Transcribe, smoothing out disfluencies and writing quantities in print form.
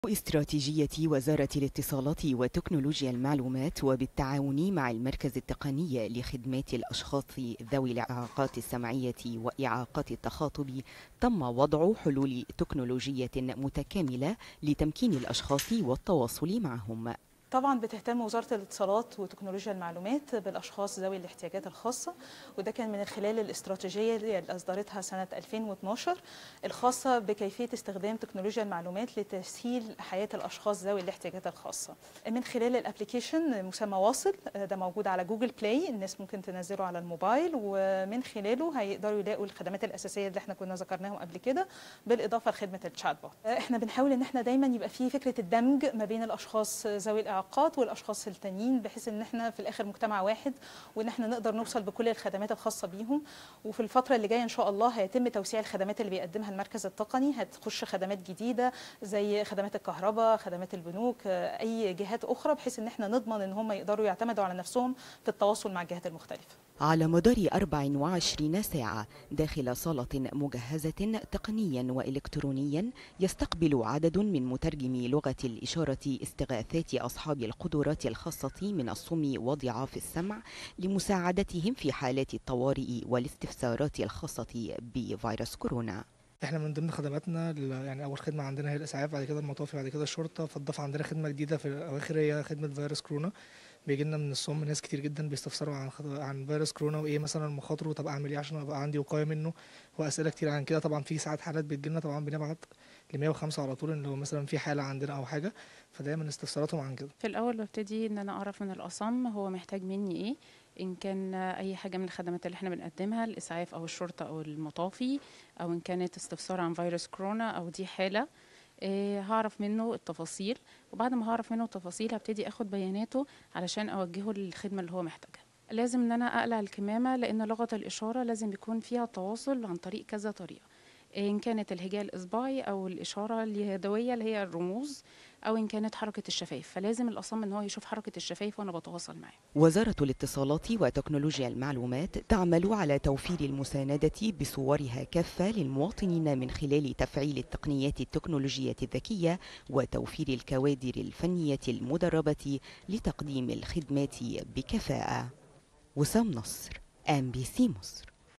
استراتيجية وزارة الاتصالات وتكنولوجيا المعلومات وبالتعاون مع المركز التقني لخدمات الأشخاص ذوي الإعاقات السمعية وإعاقات التخاطب تم وضع حلول تكنولوجية متكاملة لتمكين الأشخاص والتواصل معهم. طبعا بتهتم وزارة الاتصالات وتكنولوجيا المعلومات بالأشخاص ذوي الاحتياجات الخاصة، وده كان من خلال الاستراتيجية اللي أصدرتها سنة 2012 الخاصة بكيفية استخدام تكنولوجيا المعلومات لتسهيل حياة الأشخاص ذوي الاحتياجات الخاصة من خلال الابليكيشن مسمى واصل. ده موجود على جوجل بلاي، الناس ممكن تنزله على الموبايل، ومن خلاله هيقدروا يلاقوا الخدمات الأساسية اللي احنا كنا ذكرناهم قبل كده، بالإضافة لخدمة الشات بوت. احنا بنحاول ان احنا دايما يبقى فيه فكرة الدمج ما بين الأشخاص ذوي الإعاقات والاشخاص التانيين، بحيث ان احنا في الاخر مجتمع واحد وان احنا نقدر نوصل بكل الخدمات الخاصه بيهم. وفي الفتره اللي جايه ان شاء الله هيتم توسيع الخدمات اللي بيقدمها المركز التقني، هتخش خدمات جديده زي خدمات الكهرباء، خدمات البنوك، اي جهات اخرى، بحيث ان احنا نضمن ان هم يقدروا يعتمدوا على نفسهم في التواصل مع الجهات المختلفه. على مدار 24 ساعة داخل صالة مجهزة تقنيا وإلكترونيا يستقبل عدد من مترجمي لغة الإشارة استغاثات أصحاب القدرات الخاصة من الصم وضعاف السمع لمساعدتهم في حالات الطوارئ والاستفسارات الخاصة بفيروس كورونا. احنا من ضمن خدماتنا يعني اول خدمه عندنا هي الاسعاف، بعد كده المطافي، بعد كده الشرطه، فاتضاف عندنا خدمه جديده في الاواخر هي خدمه فيروس كورونا. بيجي لنا من الصم ناس كتير جدا بيستفسروا عن فيروس كورونا وايه مثلا مخاطره، طب اعمل ايه عشان ابقى عندي وقايه منه، واسئله كتير عن كده. طبعا في ساعات حالات بتجي لنا، طبعا بنبعت ل 105 على طول ان لو مثلا في حاله عندنا او حاجه، فدايما استفساراتهم عن كده. في الاول ببتدي ان انا اعرف من الاصم هو محتاج مني ايه، ان كان اي حاجه من الخدمات اللي احنا بنقدمها، الاسعاف او الشرطه او المطافي، او ان كانت استفسار عن فيروس كورونا او دي حاله. هعرف منه التفاصيل، وبعد ما هعرف منه التفاصيل هبتدي اخد بياناته علشان اوجهه للخدمه اللي هو محتاجها. لازم ان انا اقلع الكمامه، لان لغه الاشاره لازم يكون فيها تواصل عن طريق كذا طريقه، إن كانت الهجاء الإصبعي أو الإشارة اليدوية اللي هي الرموز، أو إن كانت حركة الشفايف، فلازم الأصم إن هو يشوف حركة الشفايف وأنا بتواصل معاه. وزارة الاتصالات وتكنولوجيا المعلومات تعمل على توفير المساندة بصورها كافة للمواطنين من خلال تفعيل التقنيات التكنولوجية الذكية وتوفير الكوادر الفنية المدربة لتقديم الخدمات بكفاءة. وسام نصر، MBC مصر.